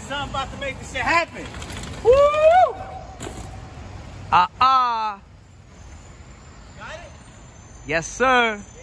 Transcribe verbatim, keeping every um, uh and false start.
Son about to make this shit happen. Woo! Ah, uh, ah. Uh. Got it? Yes, sir.